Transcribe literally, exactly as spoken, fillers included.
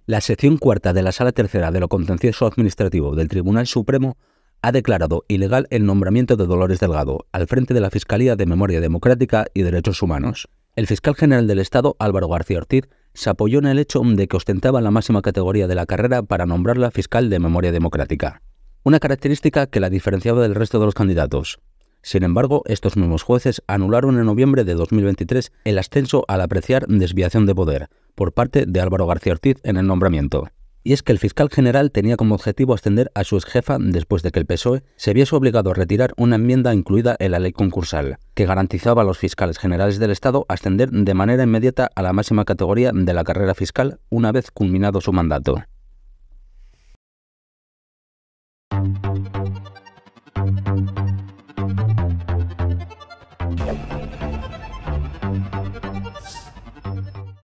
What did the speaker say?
La sección cuarta de la Sala Tercera de lo Contencioso Administrativo del Tribunal Supremo ha declarado ilegal el nombramiento de Dolores Delgado al frente de la Fiscalía de Memoria Democrática y Derechos Humanos. El fiscal general del Estado, Álvaro García Ortiz, se apoyó en el hecho de que ostentaba la máxima categoría de la carrera para nombrarla fiscal de Memoria Democrática, una característica que la diferenciaba del resto de los candidatos. Sin embargo, estos mismos jueces anularon en noviembre de dos mil veintitrés el ascenso al apreciar desviación de poder por parte de Álvaro García Ortiz en el nombramiento. Y es que el fiscal general tenía como objetivo ascender a su exjefa después de que el P S O E se viese obligado a retirar una enmienda incluida en la ley concursal, que garantizaba a los fiscales generales del Estado ascender de manera inmediata a la máxima categoría de la carrera fiscal una vez culminado su mandato.